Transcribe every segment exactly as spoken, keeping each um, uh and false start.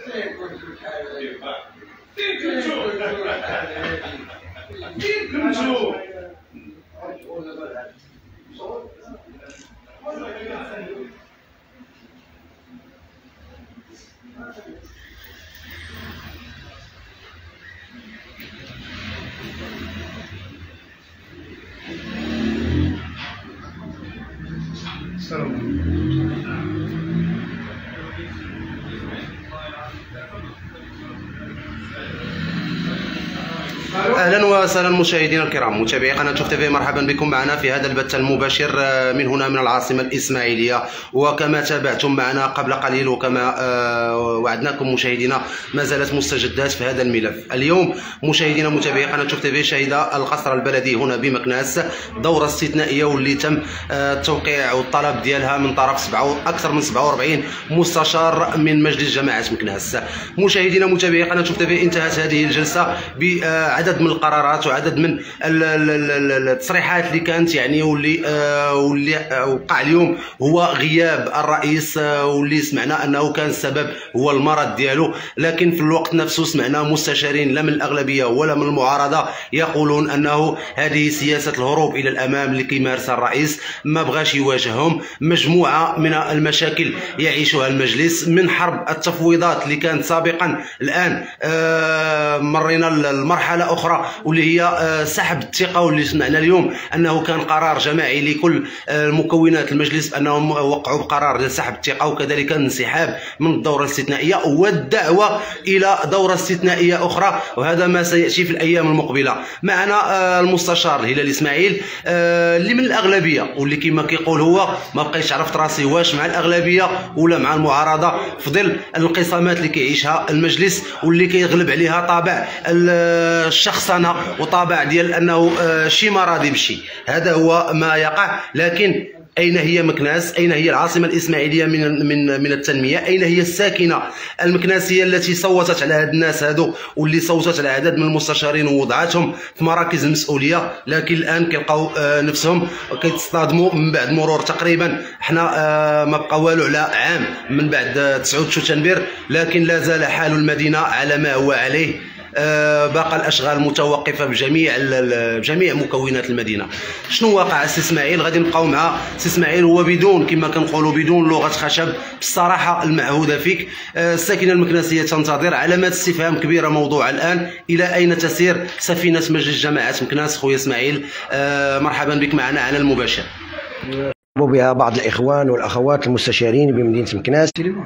اهلا وسهلا مشاهدينا الكرام متابعي قناه شوف تيفي، مرحبا بكم معنا في هذا البث المباشر من هنا من العاصمه الاسماعيليه. وكما تابعتم معنا قبل قليل وكما وعدناكم مشاهدينا، ما زالت مستجدات في هذا الملف. اليوم مشاهدينا متابعي قناه شوف تيفي، شهد القصر البلدي هنا بمكناس دوره استثنائيه واللي تم التوقيع والطلب ديالها من طرف سبعة اكثر من سبعة وأربعين مستشار من مجلس جماعه مكناس. مشاهدينا متابعي قناه شوف تيفي، انتهت هذه الجلسه بعدد من القرارات وعدد من التصريحات اللي كانت يعني واللي آه واللي آه وقع اليوم هو غياب الرئيس، آه واللي سمعنا انه كان السبب هو المرض ديالو. لكن في الوقت نفسه سمعنا مستشارين لا من الاغلبيه ولا من المعارضه يقولون انه هذه سياسه الهروب الى الامام اللي كيمارسها الرئيس، ما بغاش يواجههم. مجموعه من المشاكل يعيشها المجلس، من حرب التفويضات اللي كانت سابقا، الان آه مرينا المرحله اخرى واللي هي سحب الثقه، واللي سمعنا اليوم انه كان قرار جماعي لكل مكونات المجلس انهم وقعوا بقرار لسحب الثقه، وكذلك الانسحاب من الدوره الاستثنائيه والدعوه الى دوره استثنائيه اخرى، وهذا ما سياتي في الايام المقبله. معنا المستشار الهلال اسماعيل اللي من الاغلبيه، واللي كما كيقول هو ما بقيتش عرفت راسي واش مع الاغلبيه ولا مع المعارضه في ظل الانقسامات اللي كيعيشها المجلس، واللي كيغلب عليها طابع الشخصنه وطابع ديال انه شي ما راضي بشي. هذا هو ما يقع. لكن اين هي مكناس؟ اين هي العاصمه الاسماعيليه من من من التنميه؟ اين هي الساكنه المكناسيه التي صوتت على هاد الناس هادو، واللي صوتت على عدد من المستشارين ووضعتهم في مراكز المسؤوليه؟ لكن الان كيلقاو نفسهم كيتصادموا من بعد مرور تقريبا حنا ما بقى والو على عام من بعد تسعود شتنبر، لكن لا زال حال المدينه على ما هو عليه. آه باقى الاشغال متوقفه بجميع بجميع مكونات المدينه. شنو واقع سي اسماعيل؟ غادي نبقاو مع سي اسماعيل، هو بدون كما كنقولوا بدون لغه خشب بالصراحه المعهوده فيك. آه الساكنه المكناسيه تنتظر، علامات استفهام كبيره موضوعه الان. الى اين تسير سفينه مجلس جماعه مكناس؟ خويا اسماعيل آه مرحبا بك معنا على المباشر. بها بعض الاخوان والاخوات المستشارين بمدينه مكناس.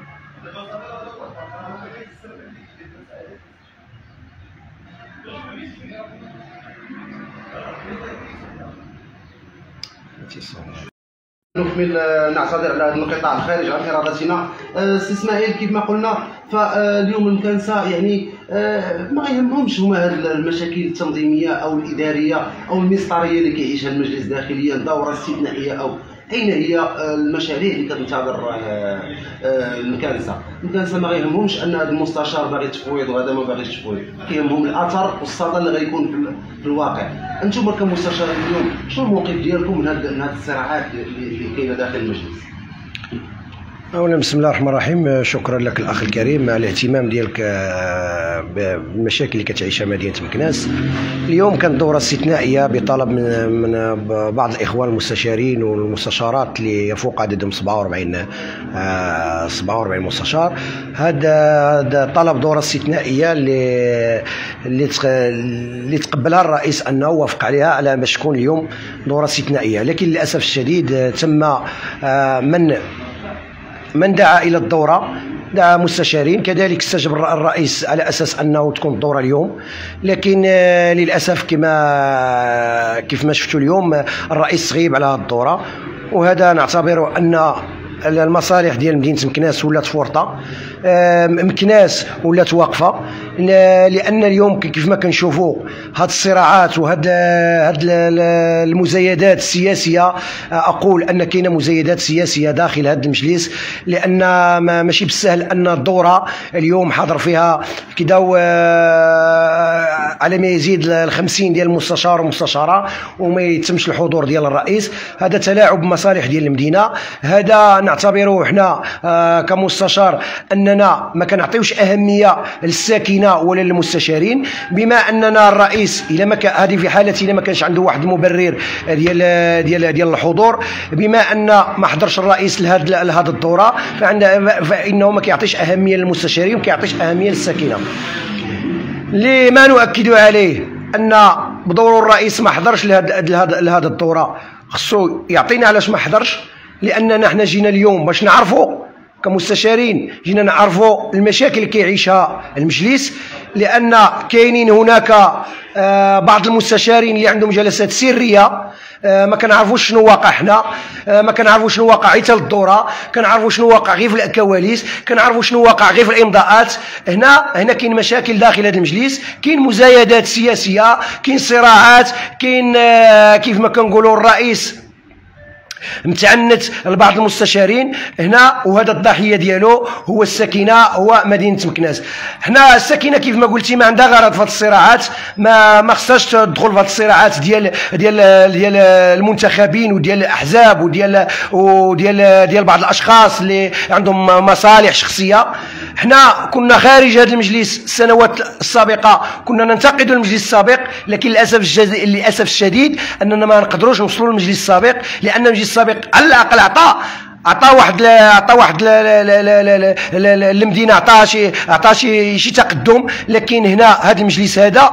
نكمل نعتذر على هذا الانقطاع الخارج عن ارادتنا. سي اسماعيل كيف ما قلنا، فاليوم المكنسه يعني ما يهمهمش هما هذه المشاكل التنظيميه او الاداريه او المسطريه اللي كيعيشها المجلس داخليا، دوره استثنائيه او اين هي المشاريع اللي كتنتظر المكنسه؟ المكنسه ما غيهمهمش ان هذا المستشار باغي تفويض وهذا ما باغيش تفويض، كيهمهم الاثر والصدى اللي غيكون في الواقع. انتم كمستشارين اليوم شنو الموقف ديالكم من هذه الصراعات اللي كاينه داخل المجلس؟ اولا بسم الله الرحمن الرحيم، شكرا لك الاخ الكريم على الاهتمام ديالك بالمشاكل اللي كتعيشها مدينه مكناس. اليوم كانت دوره استثنائيه بطلب من من بعض الاخوان المستشارين والمستشارات اللي يفوق عددهم سبعة وأربعين سبعة وأربعين مستشار. هذا طلب دوره استثنائيه اللي اللي تقبلها الرئيس انه وافق عليها على باش تكون اليوم دوره استثنائيه. لكن للاسف الشديد تم من من دعا الى الدوره، دعا مستشارين، كذلك استجب الرئيس على اساس انه تكون الدوره اليوم. لكن للاسف كما كيف ما شفتوا اليوم الرئيس غيب على هذه الدوره، وهذا نعتبره ان المصالح ديال مدينه مكناس ولات فرطه، مكناس ولات واقفه، لان اليوم كيف ما كنشوفوا هاد الصراعات وهاد هاد المزايدات السياسيه. اقول ان كاينه مزايدات سياسيه داخل هذا المجلس، لان ماشي بالسهل ان الدوره اليوم حاضر فيها كذا على ما يزيد ال خمسين ديال المستشار ومستشاره وما يتمش الحضور ديال الرئيس. هذا تلاعب بمصالح ديال المدينه. هذا نعتبره حنا آه كمستشار اننا ما كنعطيوش اهميه للساكنه ولا للمستشارين، بما اننا الرئيس الا ما كان هذه في حاله الا ما كانش عنده واحد المبرر ديال ديال ديال الحضور، بما ان ما حضرش الرئيس لهذه لهذه الدوره فانه ما كيعطيش اهميه للمستشارين وما كيعطيش اهميه للساكنه. اللي ما نؤكد عليه ان بدور الرئيس ما حضرش لهذه لهذه الدوره، خصو يعطينا علاش ما حضرش، لاننا حنا جينا اليوم باش نعرفوا كمستشارين، جينا نعرفوا المشاكل اللي كيعيشها المجلس، لان كاينين هناك بعض المستشارين اللي عندهم جلسات سريه ما كنعرفوش شنو واقع حنا، ما كنعرفوش شنو واقع حتى للدوره، كنعرفوا شنو واقع غير في الكواليس، كنعرفوا شنو واقع غير في الامضاءات. هنا هنا كاين مشاكل داخل هذا المجلس، كاين مزايدات سياسيه، كاين صراعات، كاين كيف ما كنقولوا الرئيس متعنت لبعض المستشارين هنا، وهذا الضحيه ديالو هو الساكنه، هو مدينه مكناس. حنا الساكنه كيف ما قلتي ما عندها غرض في هذه الصراعات، ما ما خصهاش تدخل في هذه الصراعات ديال ديال ديال المنتخبين وديال الاحزاب وديال وديال ديال بعض الاشخاص اللي عندهم مصالح شخصيه. حنا كنا خارج هذا المجلس السنوات السابقه كنا ننتقد المجلس السابق، لكن للاسف الجز... للاسف الشديد اننا ما نقدروش نوصلوا للمجلس السابق، لان المجلس السابق على الاقل عطى عطى واحد عطى واحد المدينه، عطى شي عطى شي شي تقدم. لكن هنا هذا المجلس هذا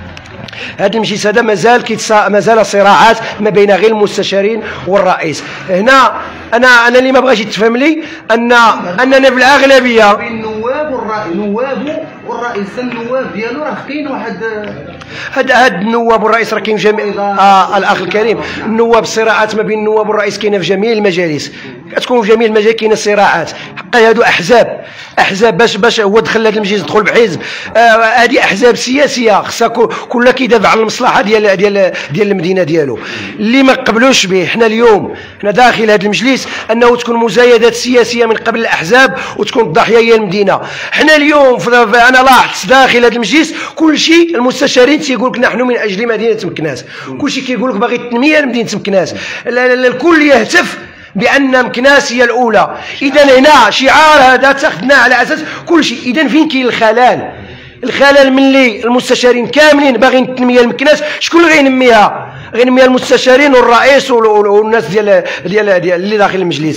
هذا المجلس هذا مازال كيتصا مازال صراعات ما بين غير المستشارين والرئيس. هنا انا انا اللي ما بغاش يتفهم لي ان اننا في الاغلبيه بين النواب والرئيس، نواب والرئيس النواب ديالو راه كاين واحد هاد هاد النواب والرئيس راه كاين في جميع آه الاخ الكريم. النواب الصراعات ما بين النواب والرئيس كاينه في جميع المجالس، كتكون في جميع المجالس كاينه صراعات. حقا هادو احزاب احزاب باش باش هو دخل هذا المجلس دخل بحزب، هذه آه احزاب سياسيه خصها كلها كيدافع على المصلحه ديال ديال ديال المدينه ديالو. اللي ما قبلوش به حنا اليوم حنا داخل هذا المجلس انه تكون مزايدات سياسيه من قبل الاحزاب وتكون الضحيه هي المدينه. حنا اليوم انا لاحظت داخل هذا المجلس كل شيء المستشارين تيقول لك نحن من اجل مدينه مكناس، كل شيء كيقول لك باغي التنميه لمدينه مكناس، الكل يهتف بان مكناس هي الاولى. اذا هنا شعار هذا اتخذناه على اساس كل شيء. اذا فين كاين الخلل؟ الخلل ملي المستشارين كاملين باغيين التنميه لمكناس، شكون اللي غينميها؟ غينميها المستشارين والرئيس والناس ديال ديال ديال اللي داخل المجلس.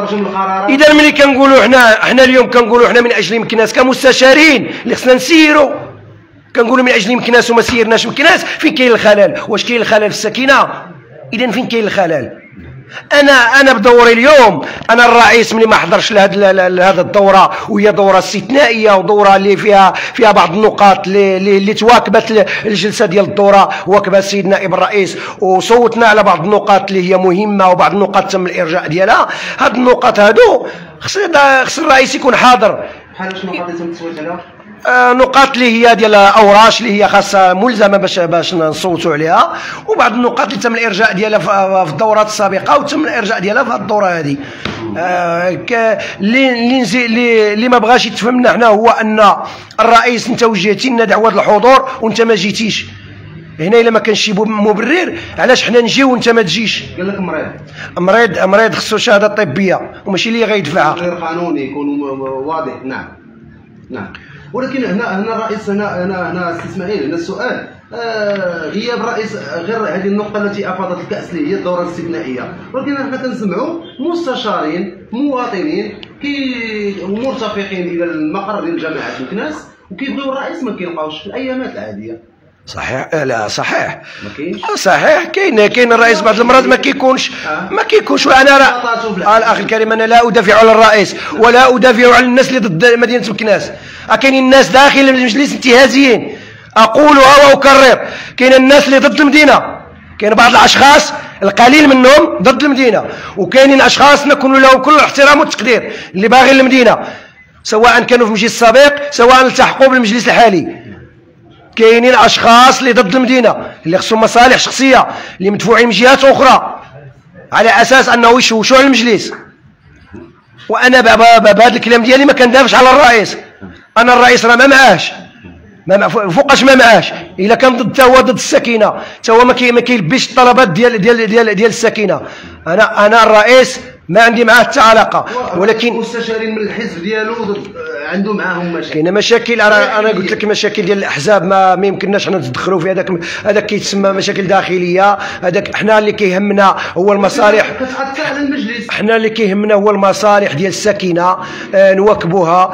اذا ملي كنقولوا حنا حنا اليوم كنقولوا حنا من اجل مكناس كمستشارين اللي خصنا نسيروا، كنقولوا من اجل مكناس وما سيرناش مكناس، فين كاين الخلل؟ واش كاين الخلل في السكينه؟ اذا فين كاين الخلل؟ انا انا بدوري اليوم انا الرئيس ملي ما حضرش لهذه لهذه الدوره، وهي دوره استثنائيه ودوره اللي فيها فيها بعض النقاط اللي اللي تواكبت الجلسه ديال الدوره، واكبها السيد نائب الرئيس وصوتنا على بعض النقاط اللي هي مهمه وبعض النقاط تم الارجاء ديالها. هاد النقاط هادو خص خص الرئيس يكون حاضر. بحال شنو نقاط تم التصويت عليها؟ آه نقاط اللي هي ديال اوراش اللي هي خاصه ملزمه باش باش نصوتوا عليها، وبعض النقاط اللي تم الارجاء ديالها في الدورات السابقه وتم الارجاء ديالها في هذه الدوره هذه. آه اللي اللي اللي ما بغاش يتفهمنا حنا هو ان الرئيس انت وجهتي لنا دعوه الحضور وانت ما جيتيش. هنا الا ما كانش شي مبرر علاش حنا نجيو وانت ما تجيش؟ قال لك مريض مريض مريض خصو شهاده طبيه وماشي اللي غيدفعها. غير قانوني يكون واضح. نعم نعم. ولكن هنا هنا الرئيس هنا هنا هنا سي اسماعيل هنا السؤال آه غياب الرئيس غير هذه النقطه التي افاضت الكاس اللي هي الدوره الاستثنائيه، ولكن حنا كنسمعوا مستشارين مواطنين كي مرتفقين الى المقر ديال جامعه مكناس وكيبغيو الرئيس ما كيلقاوش في الايامات العاديه. صحيح لا صحيح ما كاينش صحيح كاين كاين الرئيس بعض المرات ما كيكونش ما كيكونش. وانا راه الاخ الكريم انا لا ادافع على الرئيس ولا ادافع على الناس اللي ضد مدينه مكناس. كاينين الناس داخل المجلس انتهازيين اقولها واكرر، كاين الناس اللي ضد المدينه، كاين بعض الاشخاص القليل منهم ضد المدينه، وكاينين اشخاص نكون لهم كل الاحترام والتقدير اللي باغيين المدينه، سواء كانوا في المجلس السابق سواء التحقوا بالمجلس الحالي. كاينين اشخاص اللي ضد المدينه اللي خصهم مصالح شخصيه اللي مدفوعين من جهات اخرى على اساس انه يشوشوا على المجلس. وانا بهذا الكلام ديالي ما كندافعش على الرئيس، انا الرئيس راه ما معاهش ما فوقاش ما معاش، الا كان ضد هو ضد السكينه حتى هو ما كيلبيش الطلبات ديال ديال ديال ديال السكينه. انا انا الرئيس ما عندي معاه حتى علاقه، ولكن المستشارين من الحزب ديالو عنده معاهم مشاكل. كاينه مشاكل، انا انا قلت لك مشاكل ديال الاحزاب ما ما يمكنناش حنا نتدخلوا في هذاك، هذاك كيتسمى مشاكل داخليه. هذاك حنا اللي كيهمنا هو المصالح، كتاثر على المجلس. حنا اللي كيهمنا هو المصالح ديال السكينه، آه نواكبوها،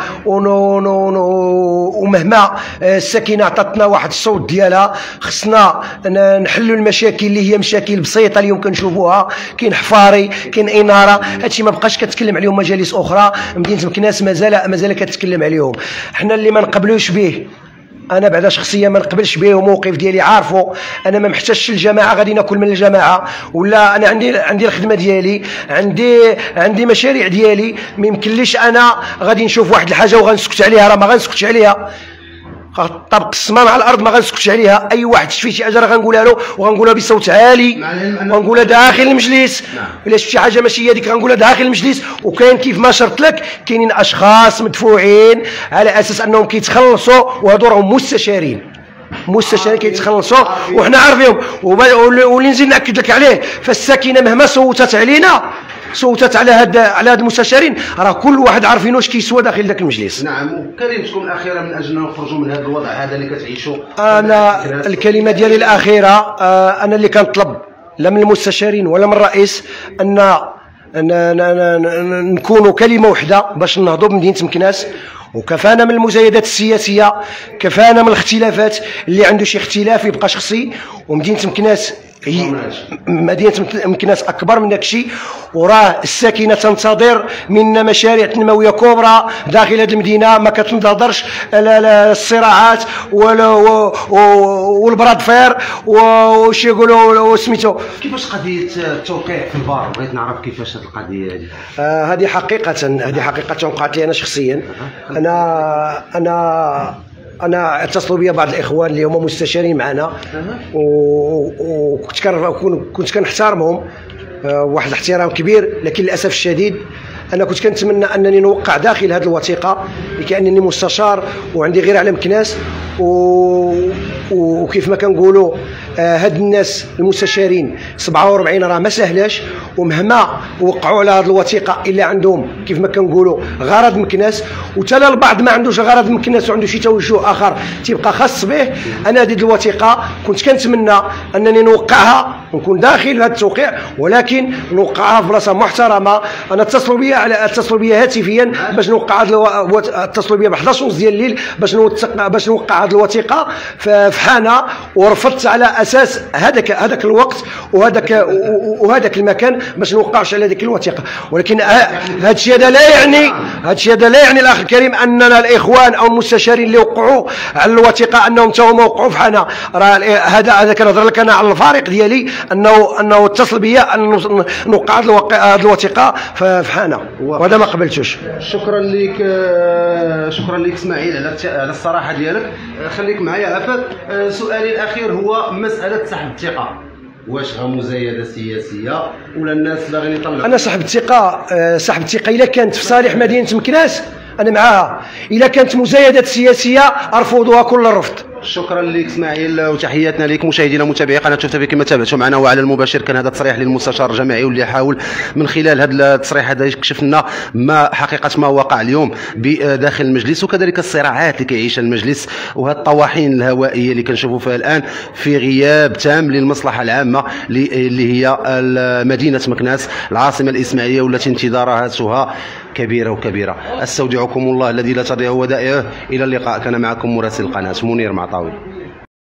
ومهما السكينه عطاتنا واحد الصوت ديالها خصنا نحلوا المشاكل اللي هي مشاكل بسيطه اليوم كنشوفوها. كاين حفاري، كاين اناره، هادشي ما بقاش كتكلم عليهم مجالس اخرى. مدينه مكناس مازال مازال كتكلم عليهم. حنا اللي ما نقبلوش به، انا بعدا شخصيا ما نقبلش به، وموقف ديالي عارفه. انا ما محتاجش الجماعه، غادي ناكل من الجماعه، ولا انا عندي عندي الخدمه ديالي، عندي عندي مشاريع ديالي. ما يمكنليش انا غادي نشوف واحد الحاجه وغنسكت عليها، راه ما غنسكتش عليها. طبق السمام على الارض ما غنسكتش عليها. اي واحد شفت شي حاجه راه غنقولها له، وغنقولها بصوت عالي، وغنقولها داخل المجلس. الا شفت شي حاجه ماشي هي هذيك غنقولها داخل المجلس. وكاين كيف ما شرط لك، كاينين اشخاص مدفوعين على اساس انهم كيتخلصوا، وهادو راهم مستشارين مستشارين كيتخلصوا وحنا عارفينهم. واللي نزيد ناكد لك عليه، فالساكنه مهما صوتت علينا، صوتت على هاد على هاد المستشارين، راه كل واحد عارفين واش كيسوى داخل ذاك المجلس. نعم. وكلمتكم الاخيره من اجل نخرجوا من هذا الوضع هذا اللي كتعيشوا. انا الكلمه ديالي الاخيره، انا اللي كنطلب لا من المستشارين ولا من الرئيس ان نكونوا كلمه واحده باش ننهضوا بمدينه مكناس. وكفانا من المزايدات السياسيه، كفانا من الاختلافات. اللي عنده شي اختلاف يبقى شخصي. ومدينه مكناس هي مدينه مكناس اكبر من داكشي، وراه الساكنه تنتظر منا مشاريع تنمويه كبرى داخل هذه المدينه. ما كتنتظرش الصراعات والبراد فير وش يقولوا سميتو. كيفاش قضيه التوقيع في البار؟ بغيت نعرف كيفاش هذه القضيه هذه. آه هذه حقيقه هذه حقيقه وقعت لي انا شخصيا. انا انا انا اتصلوا بي بعض الاخوان اللي هما مستشارين معنا، وكنت كنت كنحترمهم واحد الاحترام كبير. لكن للاسف الشديد انا كنت كنتمنى انني نوقع داخل هذه الوثيقه كانني مستشار وعندي غير على مكناس. وكيف ما كنقولوا هاد الناس المستشارين سبعة وأربعين راه ما سهلاش، ومهما وقعوا على هذه الوثيقه الا عندهم كيف ما كنقولوا غرض مكناس. وتلا البعض ما عندوش غرض مكناس وعنده شي توجه اخر تيبقى خاص به. انا هذه الوثيقه كنت كنتمنى انني نوقعها ونكون داخل هذا التوقيع، ولكن نوقعها في بلاصه محترمه. انا اتصلوا بي على اتصلوا بي هاتفيا باش نوقع هذا، اتصلوا بي ب حداش ونص ديال الليل باش نوثق باش نوقع هذه الوثيقه في حانه. ورفضت على اساس هذاك هذاك الوقت وهذاك وهذاك المكان باش نوقعش على هذيك الوثيقه. ولكن هذا الشيء هذا لا يعني هذا الشيء هذا لا يعني الاخ الكريم اننا الاخوان او المستشارين اللي وقعوا على الوثيقه انهم تا هما وقعوا في حانه. راه هذا هذا كنهضر لك انا على الفريق ديالي انه انه اتصل بيا ان نوقع هذه الوثيقه في حانه، وهذا ما قبلتوش. شكرا لك شكرا لك اسماعيل على على الصراحه ديالك. خليك معايا عفت. سؤالي الاخير هو مساله سحب الثقه، واش ها مزايده سياسيه ولا الناس باغيين يطلعوا؟ انا سحب الثقه سحب الثقه الا كانت في صالح مدينه مكناس انا معاها، الا كانت مزايدات سياسيه ارفضها كل الرفض. شكرا لك اسماعيل، وتحياتنا لك مشاهدينا متابعي قناه شوف تيفي كما تابعتوا معنا وعلى المباشر. كان هذا تصريح للمستشار الجماعي واللي حاول من خلال هذا التصريح هذا يكشف لنا ما حقيقه ما وقع اليوم بداخل المجلس، وكذلك الصراعات اللي كيعيشها المجلس وهذه الطواحين الهوائيه اللي كنشوفوا فيها الان في غياب تام للمصلحه العامه اللي هي مدينه مكناس العاصمه الاسماعيليه والتي انتظاراتها كبيره وكبيره. استودعكم الله الذي لا تضيع ودائعه. الى اللقاء. كان معكم مراسل القناه منير معطاوي.